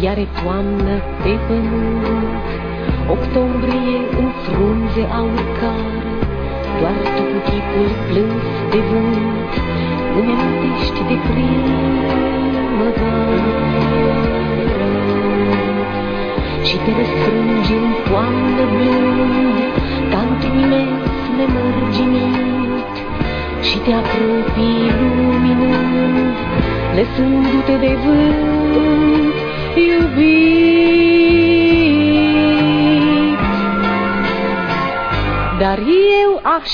Iar e toamnă pe pământ, octombrie în frunze aurcară, doar tu cu chipul plâns de vânt îmi amintești de primăvară. Și te răsfrângi în toamnă blând, ca într-un imens nemărginit, și te apropii luminând, lăsându-te de vânt, iubit. Dar eu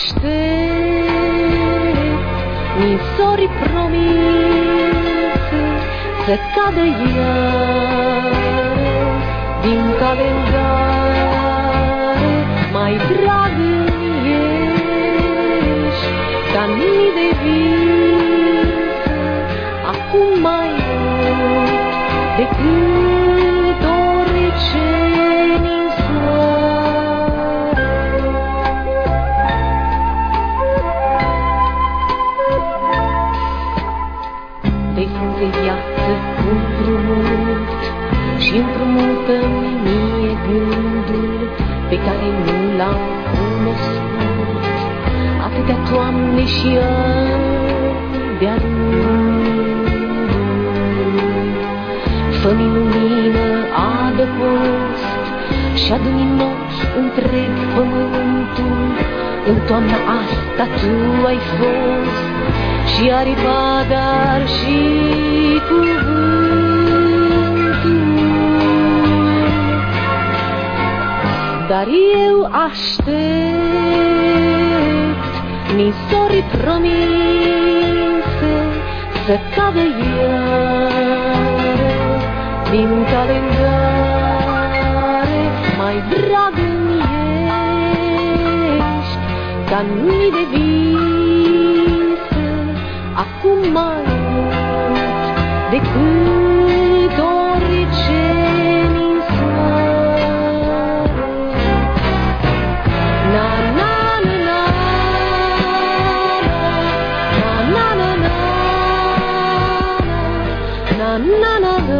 aștept nisori promise să cadă iar din calendare. Mai drag îmi ești ca mii de vise, acum mai mult decât orice din soare. De-i frunze viață împrumut și împrumută-mi mie gândul pe care nu l-am cunoscut. Atâtea toamne și ani de-a rând. Fă-mi lumină adăpost și adu-mi în ochi întreg pământul. În toamna asta tu ai fost și aripa, dar și cuvântul. Dar eu aștept nisori promise să cadă iar din calendare. Mai drag îmi ești ca mii de vise, acum mai mult decât orice din soare. Na na na na na na na na na na na.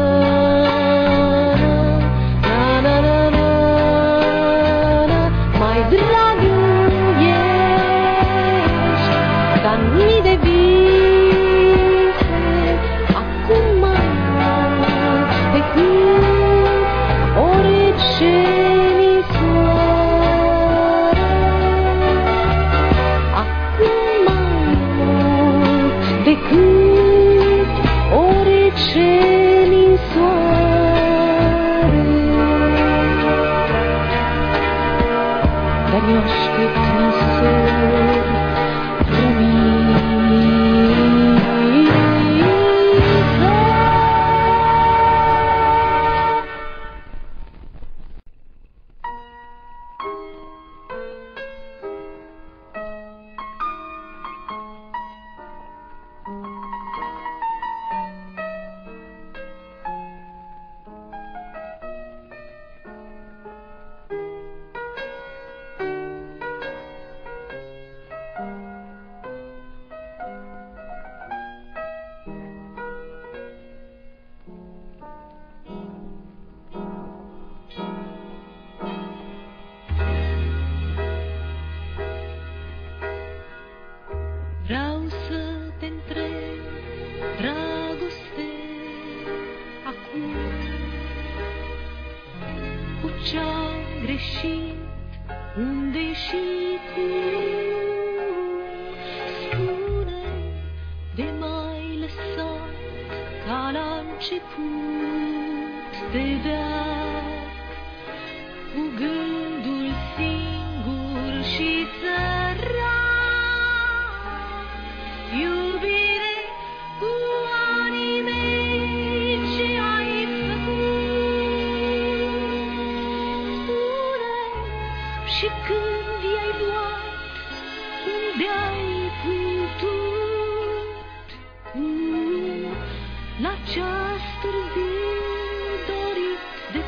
Vreau să te întreb, dragoste, acum, cu ce-am greșit, unde și cum? Spune, de m-ai lăsat ca la început de veac, cu gândul singur și sărac. Iubire, cu anii mei, ce ai făcut? Spune, și când i-ai luat, unde ai putut? La ceas târziu dorit de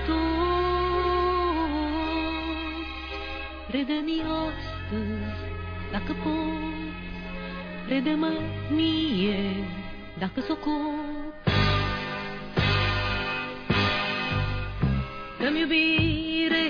tot. Redă-mi astăzi, dacă poți, redă-mă mie, dacă s-o cot. Dă-mi iubire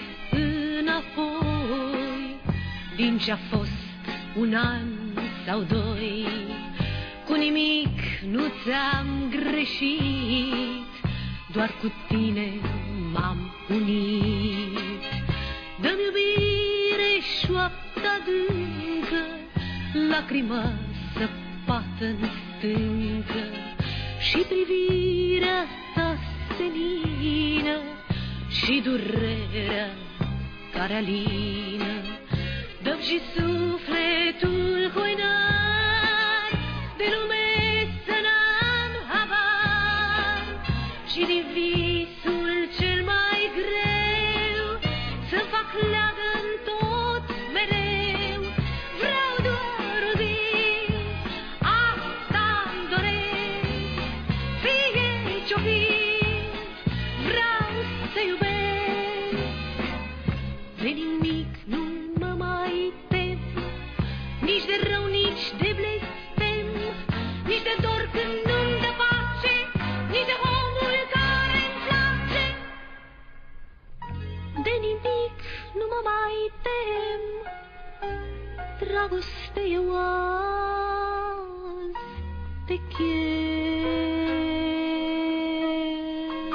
înapoi din ce-a fost un an sau doi. Cu nimic nu ți-am greșit, doar cu tine m-am unit. Dă-mi iubire șoaptă adâncă, lacrima săpată-n stâncă și privirea ta senină și durerea care alină. Dă-mi și sufletul hoinar, de lume să n-am habar, și din visul cel mai greu să fac leagăn tot mereu. Vreau doar o zi, asta-mi doresc, fie ce-o fi, vreau să iubesc. De nimic nu mă mai tem, nici de rău, nici de blestem, nici de dor când nu-mi dă pace, nici de omul care-mi place. De nimic nu mă mai tem, dragoste, eu azi te chem.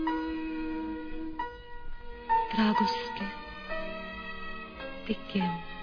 Dragoste, te chem.